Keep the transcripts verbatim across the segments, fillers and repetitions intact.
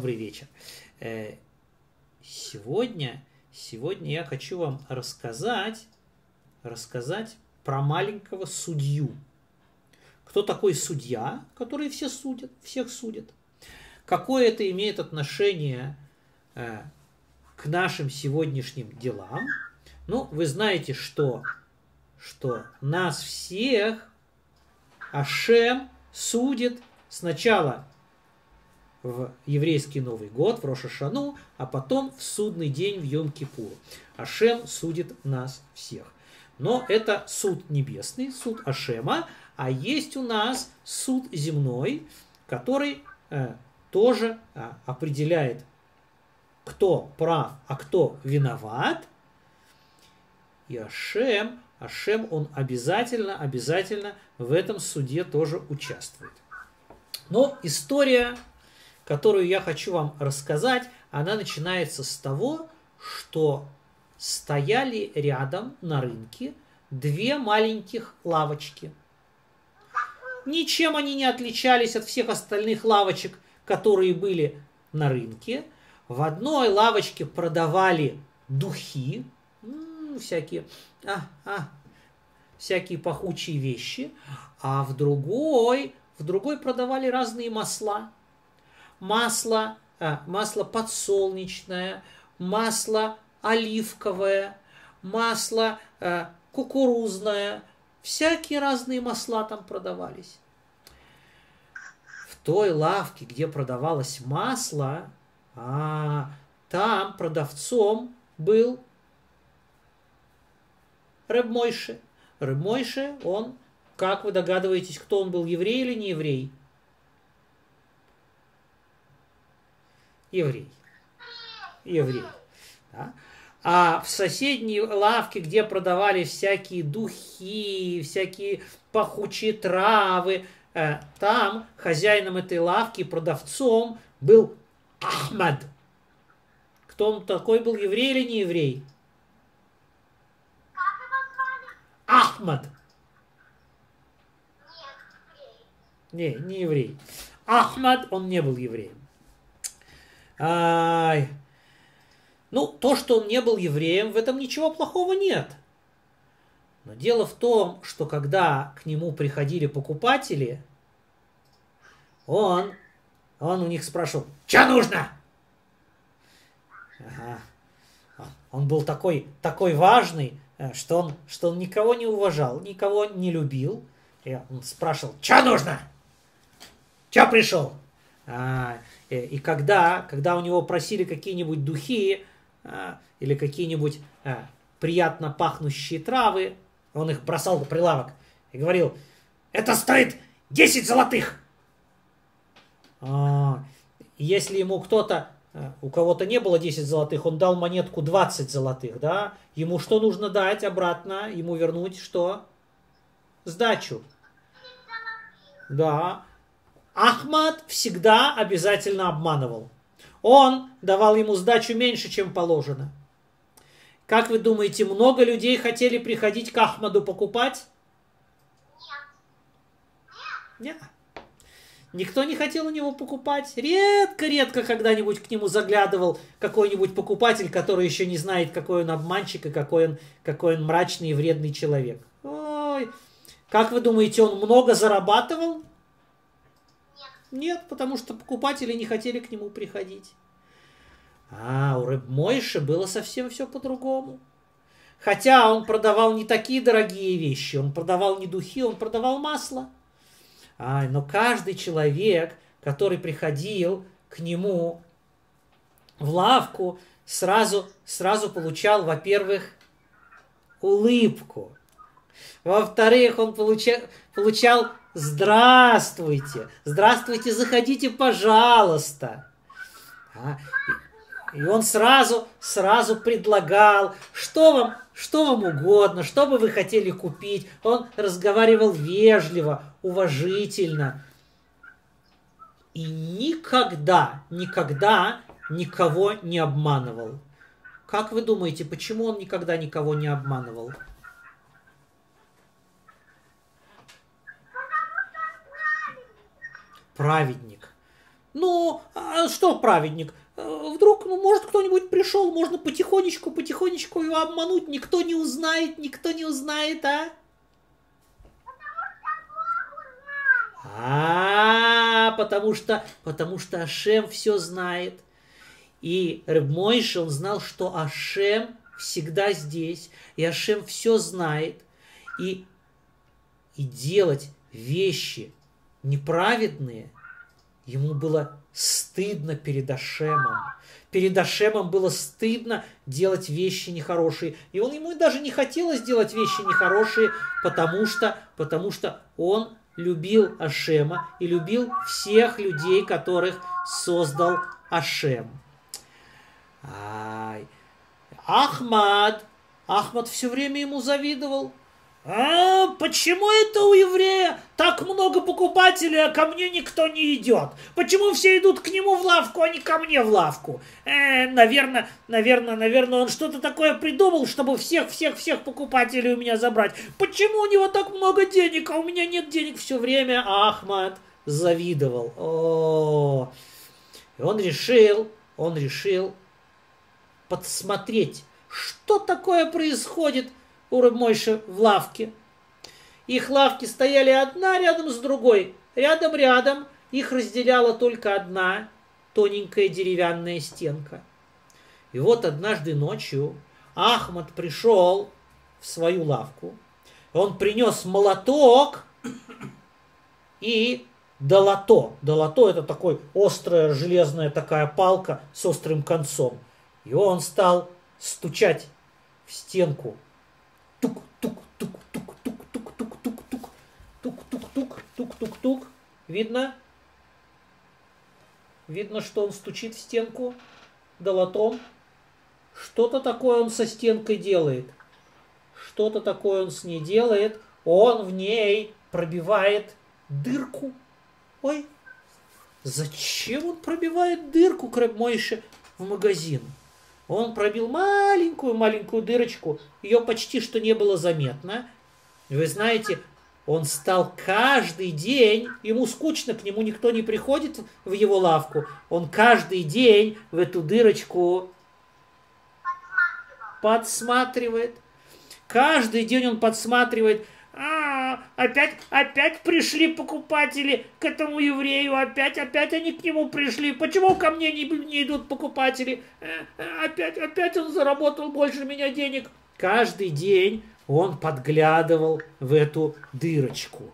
добрый вечер. Сегодня, сегодня я хочу вам рассказать, рассказать про маленького судью. Кто такой судья, который все судят, всех судят? Какое это имеет отношение к нашим сегодняшним делам? Ну, вы знаете, что, что нас всех Ашем судит сначала в еврейский Новый год, в Рош ха-Шану, а потом в судный день в Йом-Кипур. Ашем судит нас всех. Но это суд небесный, суд Ашема, а есть у нас суд земной, который э, тоже э, определяет, кто прав, а кто виноват. И Ашем, Ашем, он обязательно, обязательно в этом суде тоже участвует. Но история, которую я хочу вам рассказать, она начинается с того, что стояли рядом на рынке две маленьких лавочки. Ничем они не отличались от всех остальных лавочек, которые были на рынке. В одной лавочке продавали духи, м-м, всякие, а, а, всякие пахучие вещи, а в другой, в другой продавали разные масла. Масло, а, масло подсолнечное, масло оливковое, масло а, кукурузное. Всякие разные масла там продавались. В той лавке, где продавалось масло, а, там продавцом был Реб Мойше. Реб Мойше, он, как вы догадываетесь, кто он был, еврей или не еврей? Еврей. Еврей. Да? А в соседней лавке, где продавали всякие духи, всякие пахучие травы, э, там хозяином этой лавки, продавцом был Ахмад. Кто он такой был, еврей или не еврей? Ахмад. Не, не еврей. Ахмад, он не был евреем. Ай. Ну, то, что он не был евреем, в этом ничего плохого нет. Но дело в том, что когда к нему приходили покупатели, он, он у них спрашивал: «Что нужно?» Ага. Он был такой, такой важный, что он, что он никого не уважал, никого не любил. И он спрашивал: «Что нужно? Что пришел?» А, и, и когда, когда у него просили какие-нибудь духи а, или какие-нибудь а, приятно пахнущие травы, он их бросал на прилавок и говорил: «Это стоит десять золотых!» А, если ему кто-то, у кого-то не было десять золотых, он дал монетку двадцать золотых, да? Ему что нужно дать обратно? Ему вернуть что? Сдачу. Да. Ахмад всегда обязательно обманывал. Он давал ему сдачу меньше, чем положено. Как вы думаете, много людей хотели приходить к Ахмаду покупать? Нет. Нет. Никто не хотел у него покупать. Редко-редко когда-нибудь к нему заглядывал какой-нибудь покупатель, который еще не знает, какой он обманщик и какой он, какой он мрачный и вредный человек. Ой. Как вы думаете, он много зарабатывал? Нет, потому что покупатели не хотели к нему приходить. А у Реб Мойше было совсем все по-другому. Хотя он продавал не такие дорогие вещи, он продавал не духи, он продавал масло. А, но каждый человек, который приходил к нему в лавку, сразу, сразу получал, во-первых, улыбку. Во-вторых, он получал, получал «Здравствуйте! Здравствуйте, заходите, пожалуйста!» а, и, и он сразу, сразу предлагал, что вам, что вам угодно, что бы вы хотели купить. Он разговаривал вежливо, уважительно. И никогда, никогда никого не обманывал. Как вы думаете, почему он никогда никого не обманывал? Праведник. Ну, а что, праведник? Вдруг, ну, может, кто-нибудь пришел, можно потихонечку, потихонечку его обмануть, никто не узнает, никто не узнает, а? А, потому что, потому что Ашем все знает. И Реб Мойше, он знал, что Ашем всегда здесь, и Ашем все знает. И, и делать вещи неправедные ему было стыдно перед Ашемом. Перед Ашемом было стыдно делать вещи нехорошие. И он ему даже не хотелось делать вещи нехорошие, потому что, потому что он любил Ашема и любил всех людей, которых создал Ашем. Ай. Ахмад. Ахмад все время ему завидовал. А почему это у еврея так много покупателей, а ко мне никто не идет? Почему все идут к нему в лавку, а не ко мне в лавку? Э, наверное, наверное, наверное, он что-то такое придумал, чтобы всех-всех-всех покупателей у меня забрать. Почему у него так много денег, а у меня нет денег? Все время Ахмад завидовал. О, и он решил, он решил подсмотреть, что такое происходит у Реб Мойше в лавке. Их лавки стояли одна рядом с другой. Рядом-рядом их разделяла только одна тоненькая деревянная стенка. И вот однажды ночью Ахмад пришел в свою лавку. Он принес молоток и долото. Долото — это такой острая железная такая палка с острым концом. И он стал стучать в стенку. Тук-тук-тук-тук-тук-тук-тук-тук. Тук-тук-тук-тук-тук-тук. Видно? Видно, что он стучит в стенку долотом. Что-то такое он со стенкой делает. Что-то такое он с ней делает. Он в ней пробивает дырку. Ой, зачем он пробивает дырку к Реб Мойше в магазин? Он пробил маленькую-маленькую дырочку, ее почти что не было заметно. И вы знаете, он стал каждый день, ему скучно, к нему никто не приходит в его лавку, он каждый день в эту дырочку подсматривает. Каждый день он подсматривает. А, опять, опять пришли покупатели к этому еврею, опять, опять они к нему пришли. Почему ко мне не, не идут покупатели? Опять, опять он заработал больше меня денег. Каждый день он подглядывал в эту дырочку.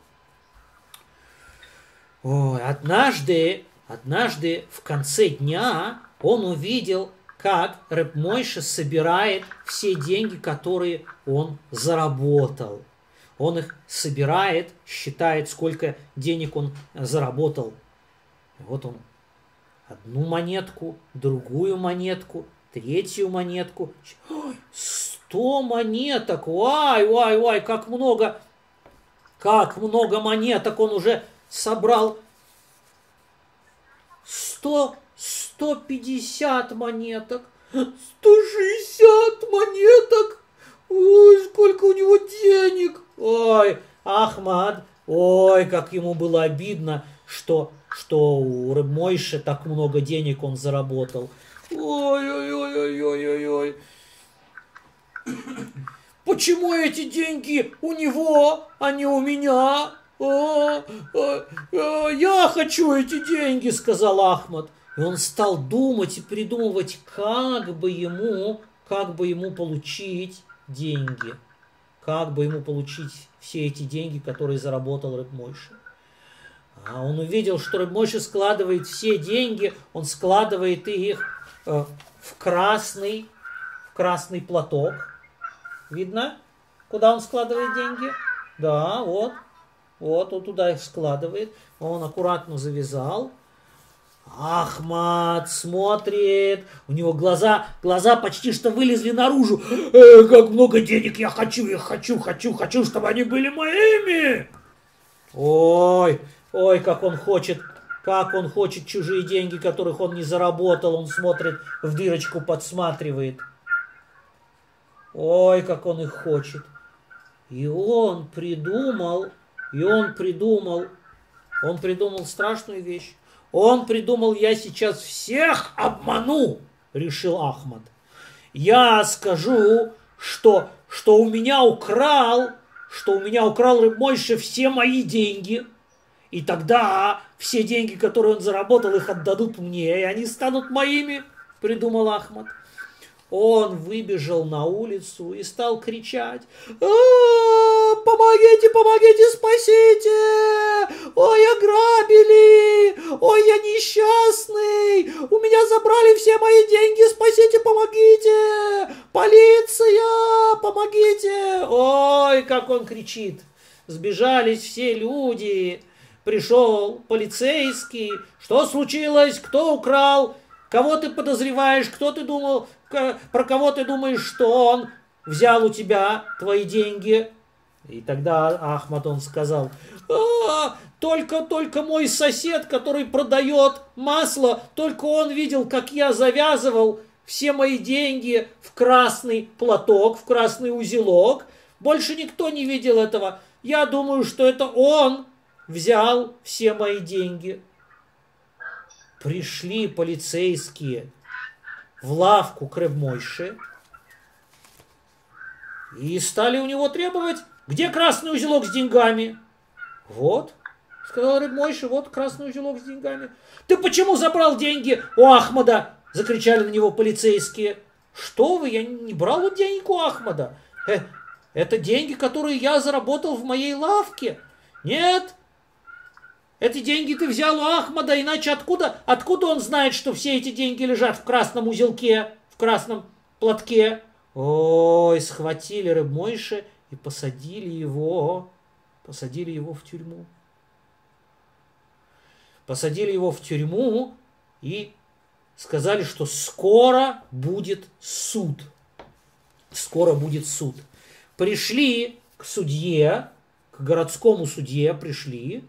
Ой, однажды, однажды в конце дня он увидел, как Реб Мойше собирает все деньги, которые он заработал. Он их собирает, считает, сколько денег он заработал. Вот он одну монетку, другую монетку, третью монетку. Ой, сто монеток! Вай, вай, вай, как много! Как много монеток он уже собрал! Сто, сто пятьдесят монеток! Сто шестьдесят монеток! Ой, сколько у него денег! Ой, Ахмад, ой, как ему было обидно, что, что у Реб Мойше так много денег он заработал. Ой-ой-ой-ой-ой-ой. Почему эти деньги у него, а не у меня? А, а, а, я хочу эти деньги, сказал Ахмад. И он стал думать и придумывать, как бы ему, как бы ему получить деньги. Как бы ему получить все эти деньги, которые заработал Реб Мойше. А он увидел, что Реб Мойше складывает все деньги, он складывает их э, в красный, в красный платок. Видно, куда он складывает деньги? Да, вот. Вот, он туда их складывает. Он аккуратно завязал. Ахмад смотрит, у него глаза, глаза почти что вылезли наружу. Э, как много денег я хочу, я хочу, хочу, хочу, чтобы они были моими. Ой, ой, как он хочет, как он хочет чужие деньги, которых он не заработал. Он смотрит в дырочку, подсматривает. Ой, как он их хочет. И он придумал, и он придумал, он придумал страшную вещь. Он придумал, я сейчас всех обману, решил Ахмад. Я скажу, что, что у меня украл, что у меня украл рыб Мойше все мои деньги. И тогда все деньги, которые он заработал, их отдадут мне, и они станут моими, придумал Ахмад. Он выбежал на улицу и стал кричать: «А, помогите, помогите, спасите! Ой, ограбили! Ой, я несчастный! У меня забрали все мои деньги! Спасите, помогите! Полиция, помогите!» Ой, как он кричит! Сбежались все люди. Пришел полицейский. «Что случилось? Кто украл? Кого ты подозреваешь? Кто ты думал? Про кого ты думаешь, что он взял у тебя твои деньги?» И тогда Ахмад, он сказал: «А, только, только мой сосед, который продает масло, только он видел, как я завязывал все мои деньги в красный платок, в красный узелок. Больше никто не видел этого. Я думаю, что это он взял все мои деньги». Пришли полицейские в лавку к реб Мойше и стали у него требовать: «Где красный узелок с деньгами?» «Вот», — сказал реб Мойше, — «вот красный узелок с деньгами». «Ты почему забрал деньги у Ахмада?» — закричали на него полицейские. «Что вы, я не брал у денег у Ахмада. Э, это деньги, которые я заработал в моей лавке. Нет, эти деньги ты взял у Ахмада, иначе откуда, откуда он знает, что все эти деньги лежат в красном узелке, в красном платке?» Ой, схватили реб Мойше и посадили его, посадили его в тюрьму. Посадили его в тюрьму и сказали, что скоро будет суд. Скоро будет суд. Пришли к судье, к городскому судье пришли.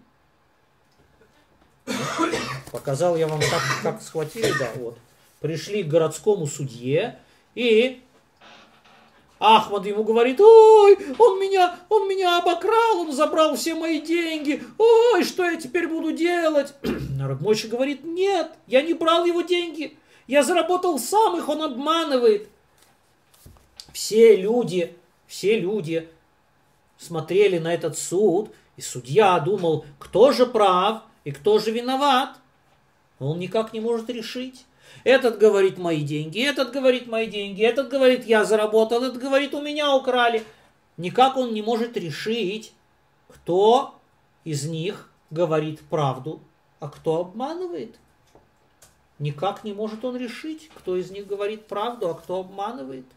Показал я вам, как, как схватили, да, вот. Пришли к городскому судье, и Ахмад ему говорит: «Ой, он меня, он меня обокрал, он забрал все мои деньги. Ой, что я теперь буду делать?» Реб Мойше говорит: «Нет, я не брал его деньги. Я заработал сам их, он обманывает». Все люди, все люди смотрели на этот суд, и судья думал, кто же прав и кто же виноват. Он никак не может решить. Этот говорит: «Мои деньги», этот говорит: «Мои деньги», этот говорит: «Я заработал», этот говорит: «У меня украли». Никак он не может решить, кто из них говорит правду, а кто обманывает. Никак не может он решить, кто из них говорит правду, а кто обманывает.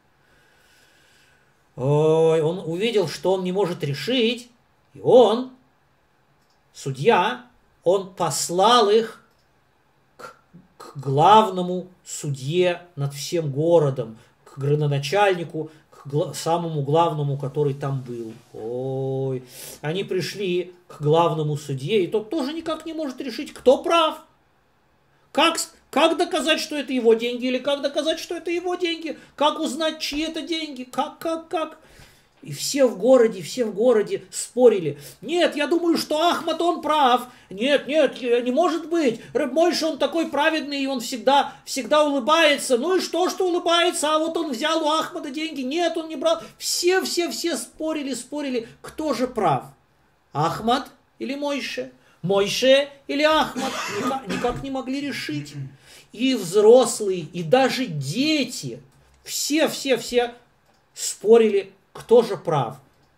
Ой, он увидел, что он не может решить, и он, судья, он послал их к главному судье над всем городом, к градоначальнику, к гла- самому главному, который там был. Ой, они пришли к главному судье, и тот тоже никак не может решить, кто прав. Как, как доказать, что это его деньги, или как доказать, что это его деньги? Как узнать, чьи это деньги? Как, как, как? И все в городе, все в городе спорили. «Нет, я думаю, что Ахмад, он прав. Нет, нет, не может быть. Реб Мойше, он такой праведный, и он всегда, всегда улыбается. Ну и что, что улыбается? А вот он взял у Ахмада деньги. Нет, он не брал». Все, все, все спорили, спорили. Кто же прав? Ахмад или Мойше? Мойше или Ахмад? Никак, никак не могли решить. И взрослые, и даже дети, все, все, все спорили, кто же прав.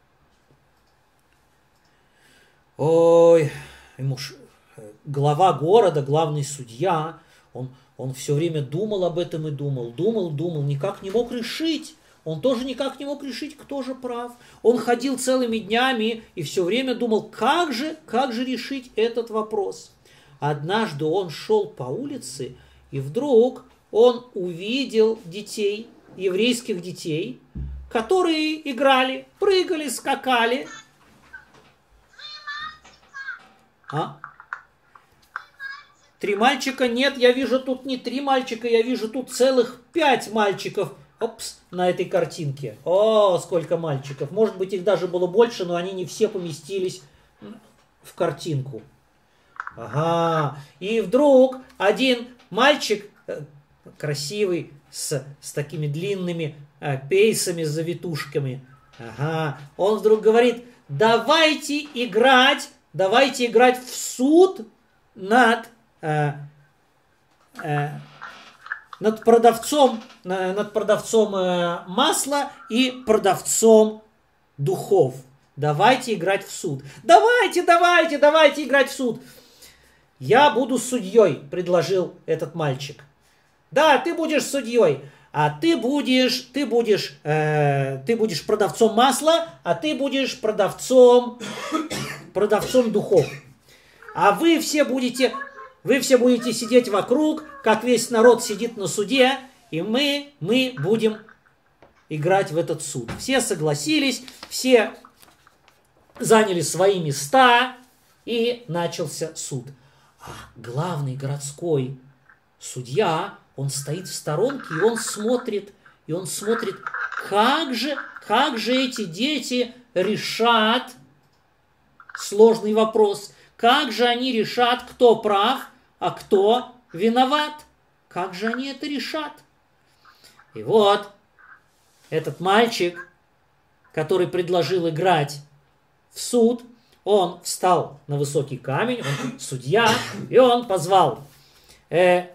Ой, ему ш... глава города, главный судья, он, он все время думал об этом и думал, думал, думал, никак не мог решить. Он тоже никак не мог решить, кто же прав. Он ходил целыми днями и все время думал, как же, как же решить этот вопрос. Однажды он шел по улице, и вдруг он увидел детей, еврейских детей, которые играли, прыгали, скакали. А? Три мальчика? Нет, я вижу тут не три мальчика, я вижу тут целых пять мальчиков. Опс, на этой картинке. О, сколько мальчиков. Может быть, их даже было больше, но они не все поместились в картинку. Ага. И вдруг один мальчик, э, красивый, с, с такими длинными э, пейсами, с завитушками, ага, он вдруг говорит: давайте играть, давайте играть в суд над, э, э, над продавцом, э, над продавцом э, масла и продавцом духов. Давайте играть в суд. Давайте, давайте, давайте играть в суд. Я буду судьей, предложил этот мальчик. Да, ты будешь судьей, а ты будешь, ты будешь, э, ты будешь продавцом масла, а ты будешь продавцом, продавцом духов. А вы все будете, вы все будете сидеть вокруг, как весь народ сидит на суде, и мы, мы будем играть в этот суд. Все согласились, все заняли свои места, и начался суд. А главный городской судья, он стоит в сторонке, и он смотрит, и он смотрит, как же, как же эти дети решат сложный вопрос, как же они решат, кто прав, а кто виноват, как же они это решат. И вот этот мальчик, который предложил играть в суд, он встал на высокий камень, он судья, и он позвал: э,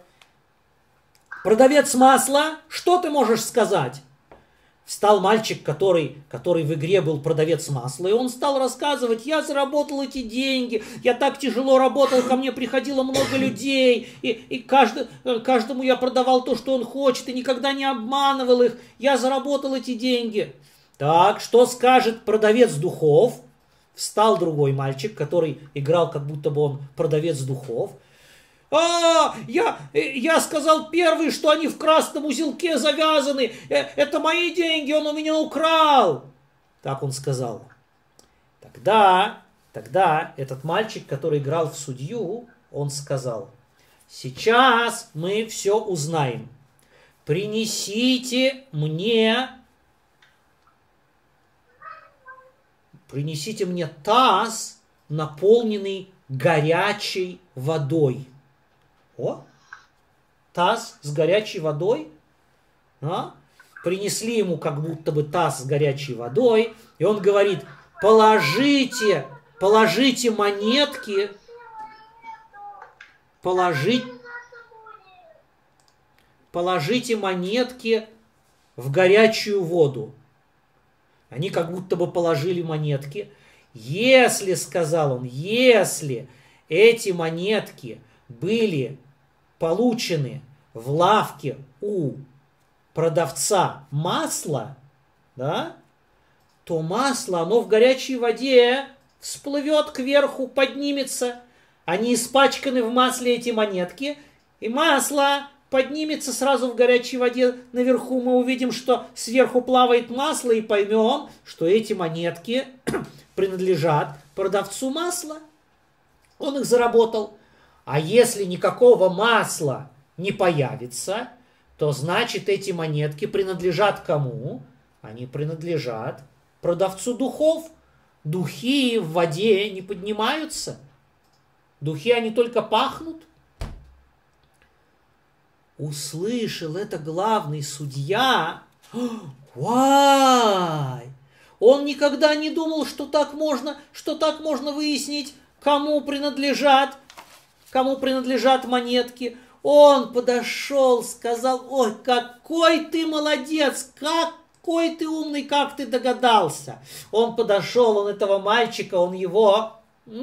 продавец масла, что ты можешь сказать? Встал мальчик, который, который в игре был продавец масла, и он стал рассказывать: я заработал эти деньги, я так тяжело работал, ко мне приходило много людей, и, и каждый, каждому я продавал то, что он хочет, и никогда не обманывал их, я заработал эти деньги. Так, что скажет продавец духов? Встал другой мальчик, который играл, как будто бы он продавец духов. А, я, я сказал первый, что они в красном узелке завязаны. Это мои деньги, он у меня украл. Так он сказал. Тогда, тогда этот мальчик, который играл в судью, он сказал: сейчас мы все узнаем. Принесите мне, принесите мне таз, наполненный горячей водой. О, таз с горячей водой. А? Принесли ему как будто бы таз с горячей водой, и он говорит: положите, положите монетки, положить, положите монетки в горячую воду. Они как будто бы положили монетки. Если, сказал он, если эти монетки были получены в лавке у продавца масла, да, то масло, оно в горячей воде всплывет кверху, поднимется. Они испачканы в масле, эти монетки, и масло поднимется сразу в горячей воде. Наверху мы увидим, что сверху плавает масло, и поймем, что эти монетки принадлежат продавцу масла. Он их заработал. А если никакого масла не появится, то значит эти монетки принадлежат кому? Они принадлежат продавцу духов. Духи в воде не поднимаются. Духи, они только пахнут. Услышал это главный судья. Вай! Он никогда не думал, что так можно, что так можно выяснить, кому принадлежат, кому принадлежат монетки. Он подошел, сказал: ой, какой ты молодец, какой ты умный, как ты догадался. Он подошел, он этого мальчика, он его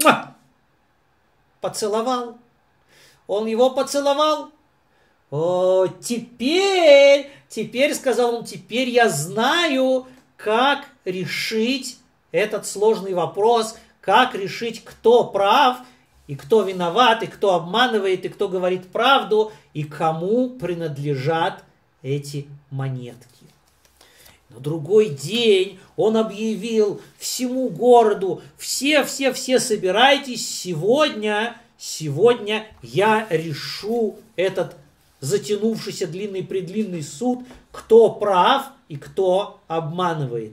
поцеловал. Он его поцеловал. О, теперь, теперь, сказал он, теперь я знаю, как решить этот сложный вопрос, как решить, кто прав, и кто виноват, и кто обманывает, и кто говорит правду, и кому принадлежат эти монетки. На другой день он объявил всему городу: все-все-все собирайтесь, сегодня, сегодня я решу этот затянувшийся длинный-предлинный суд, кто прав и кто обманывает.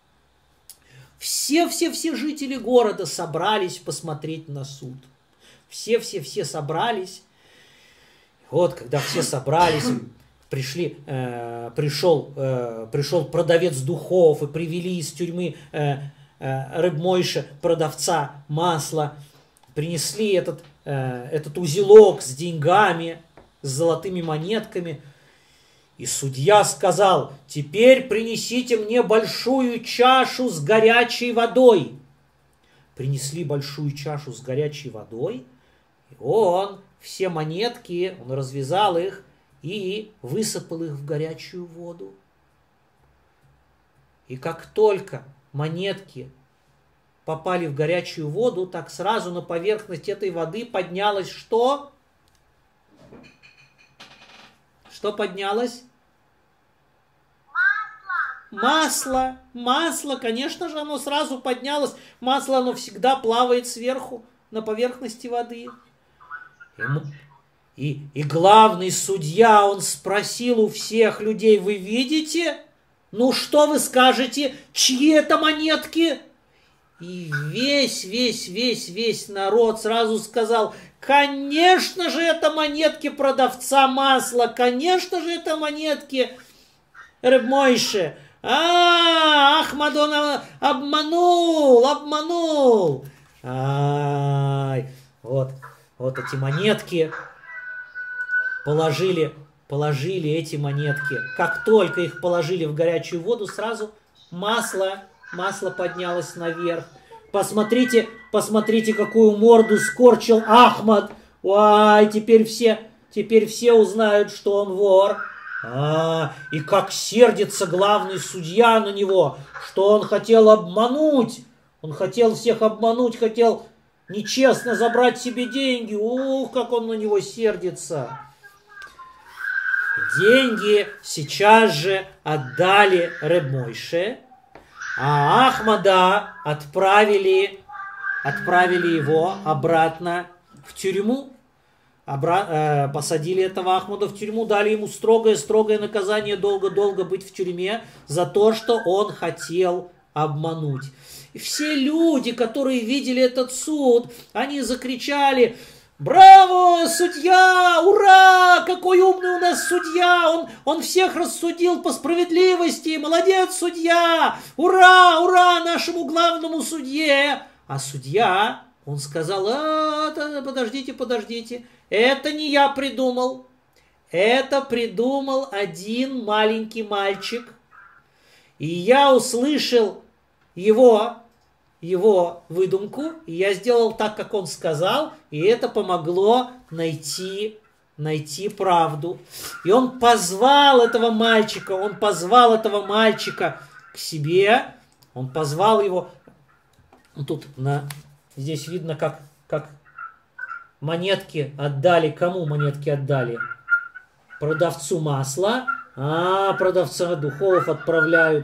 Все-все-все жители города собрались посмотреть на суд. Все-все-все собрались. Вот, когда все собрались, пришли, э, пришел, э, пришел продавец духов и привели из тюрьмы э, э, Реб Мойше, продавца масла, принесли этот, э, этот узелок с деньгами, с золотыми монетками. И судья сказал: теперь принесите мне большую чашу с горячей водой. Принесли большую чашу с горячей водой, и он все монетки, он развязал их и высыпал их в горячую воду. И как только монетки попали в горячую воду, так сразу на поверхность этой воды поднялось что? Что поднялось? Масло. Масло, конечно же, оно сразу поднялось. Масло, оно всегда плавает сверху, на поверхности воды. И, и главный судья, он спросил у всех людей: вы видите? Ну что вы скажете? Чьи это монетки? И весь, весь, весь, весь народ сразу сказал: конечно же, это монетки продавца масла, конечно же, это монетки Реб Мойше. А, Ахмад он обманул, обманул. Ай, вот, вот эти монетки положили, положили эти монетки. Как только их положили в горячую воду, сразу масло, масло поднялось наверх. Посмотрите, посмотрите, какую морду скорчил Ахмад. Ай, теперь все, теперь все узнают, что он вор. А, и как сердится главный судья на него, что он хотел обмануть. Он хотел всех обмануть, хотел нечестно забрать себе деньги. Ух, как он на него сердится. Деньги сейчас же отдали Реб Мойше, а Ахмада отправили, отправили его обратно в тюрьму. Обра... Э, посадили этого Ахмада в тюрьму, дали ему строгое-строгое наказание, долго-долго быть в тюрьме за то, что он хотел обмануть. И все люди, которые видели этот суд, они закричали: браво, судья, ура, какой умный у нас судья, он, он всех рассудил по справедливости, молодец, судья, ура, ура нашему главному судье. А судья, он сказал: а, подождите, подождите, это не я придумал, это придумал один маленький мальчик, и я услышал его, его выдумку, и я сделал так, как он сказал, и это помогло найти, найти правду. И он позвал этого мальчика, он позвал этого мальчика к себе, он позвал его, тут на, здесь видно, как, как монетки отдали, кому монетки отдали? Продавцу масла, а продавца духов отправляют.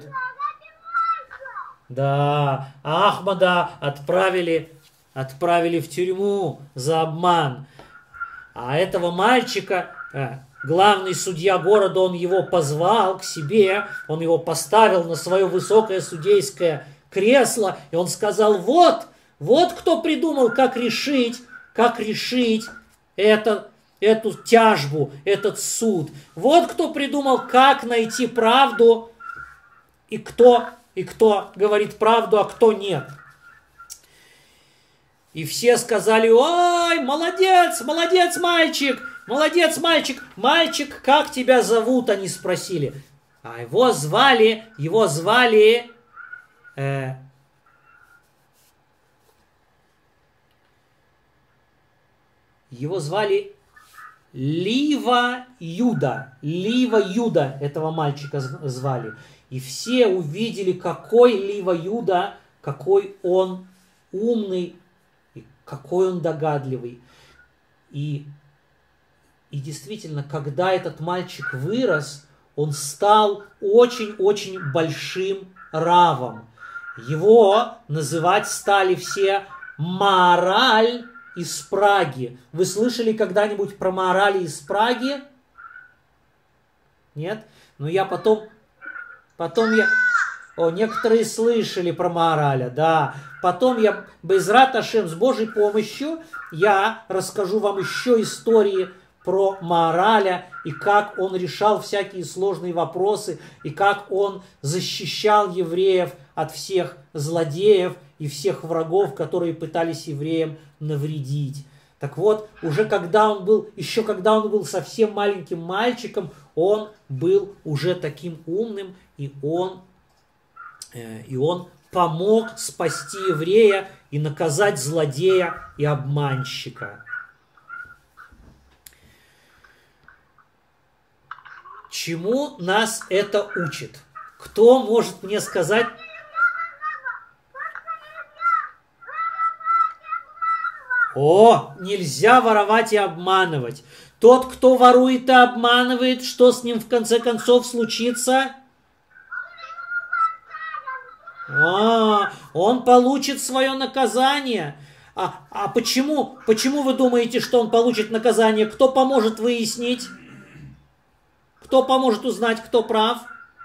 Да, Ахмада отправили, отправили в тюрьму за обман. А этого мальчика, э, главный судья города, он его позвал к себе, он его поставил на свое высокое судейское кресло, и он сказал: вот, вот кто придумал, как решить, как решить это, эту тяжбу, этот суд. Вот кто придумал, как найти правду, и кто... И кто говорит правду, а кто нет. И все сказали: ой, молодец, молодец, мальчик, молодец, мальчик. Мальчик, как тебя зовут? Они спросили. А его звали, его звали... Э, его звали Лива Юда. Лива Юда этого мальчика звали. И все увидели, какой Лива Юда, какой он умный, и какой он догадливый. И, и действительно, когда этот мальчик вырос, он стал очень-очень большим равом. Его называть стали все Маораль из Праги. Вы слышали когда-нибудь про Маораля из Праги? Нет? Но я потом... Потом я, О, некоторые слышали про Маараля, да. Потом я, Бейзрат Ашем, с Божьей помощью, я расскажу вам еще истории про Маараля, и как он решал всякие сложные вопросы, и как он защищал евреев от всех злодеев и всех врагов, которые пытались евреям навредить. Так вот, уже когда он был, еще когда он был совсем маленьким мальчиком, он был уже таким умным, и он, э, и он помог спасти еврея и наказать злодея и обманщика. Чему нас это учит? Кто может мне сказать? О, нельзя воровать и обманывать. Тот, кто ворует и обманывает, что с ним в конце концов случится? А, он получит свое наказание. А, а почему, почему вы думаете, что он получит наказание? Кто поможет выяснить? Кто поможет узнать, кто прав?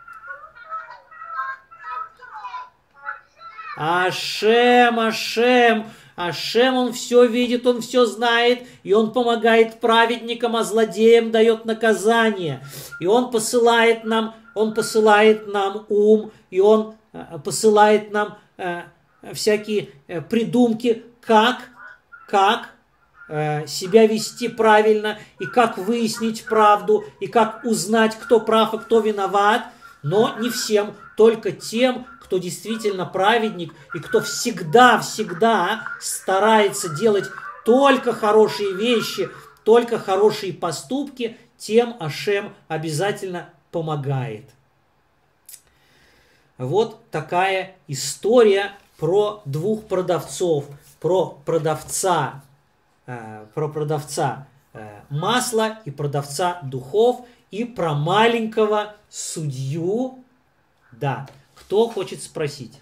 Ашем, Ашем. Ашем, он все видит, он все знает, и он помогает праведникам, а злодеям дает наказание. И он посылает нам, он посылает нам ум, и он посылает нам э, всякие э, придумки, как, как э, себя вести правильно, и как выяснить правду, и как узнать, кто прав и кто виноват. Но не всем, только тем, кто действительно праведник, и кто всегда-всегда старается делать только хорошие вещи, только хорошие поступки, тем Ашем обязательно помогает. Вот такая история про двух продавцов, про продавца, э, про продавца э, масла и продавца духов, и про маленького судью. Да, кто хочет спросить?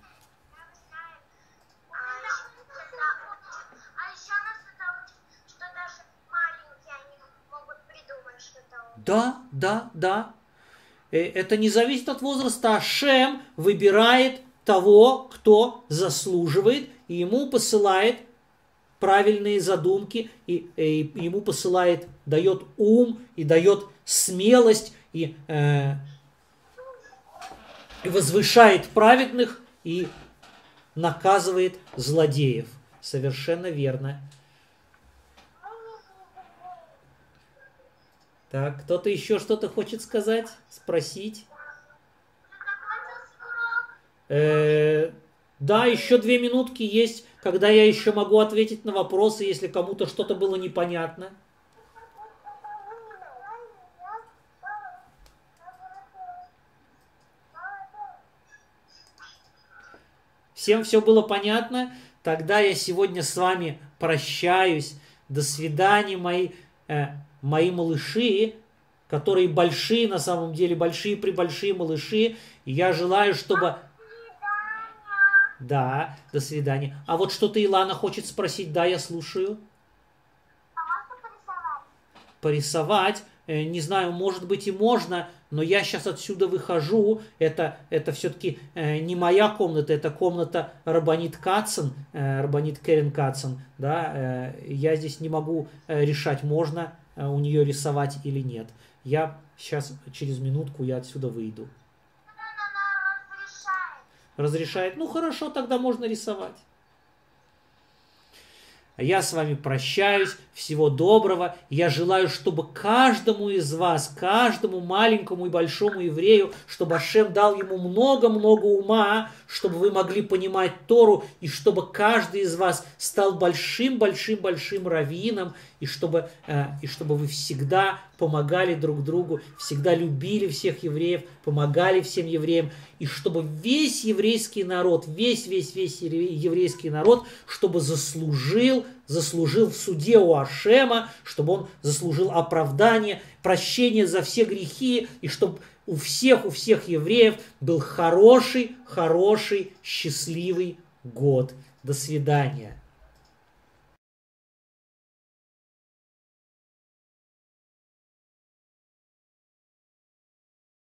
Да, да, да. Это не зависит от возраста. Ашем выбирает того, кто заслуживает, и ему посылает правильные задумки, и, и ему посылает, дает ум, и дает смелость, и, э, и возвышает праведных, и наказывает злодеев. Совершенно верно. Так, кто-то еще что-то хочет сказать, спросить? Э, да, еще две минутки есть, когда я еще могу ответить на вопросы, если кому-то что-то было непонятно. Всем все было понятно? Тогда я сегодня с вами прощаюсь. До свидания, мои... Э, Мои малыши, которые большие, на самом деле, большие-пребольшие малыши. И я желаю, чтобы... Да, до свидания. А вот что-то Илана хочет спросить. Да, я слушаю. Порисовать? Не знаю, может быть и можно, но я сейчас отсюда выхожу. Это, это все-таки не моя комната, это комната Рабанит Кацен, Рабанит Керен Кацен. Да? Я здесь не могу решать, можно у нее рисовать или нет. Я сейчас, через минутку, я отсюда выйду. Разрешает. Разрешает? Ну хорошо, тогда можно рисовать. Я с вами прощаюсь. Всего доброго. Я желаю, чтобы каждому из вас, каждому маленькому и большому еврею, чтобы Ашем дал ему много-много ума, чтобы вы могли понимать Тору, и чтобы каждый из вас стал большим-большим-большим раввином, и чтобы, э, и чтобы вы всегда помогали друг другу, всегда любили всех евреев, помогали всем евреям, и чтобы весь еврейский народ, весь-весь-весь еврейский народ, чтобы заслужил, заслужил в суде у Ашема, чтобы он заслужил оправдание, прощение за все грехи, и чтобы у всех, у всех евреев был хороший, хороший, счастливый год. До свидания.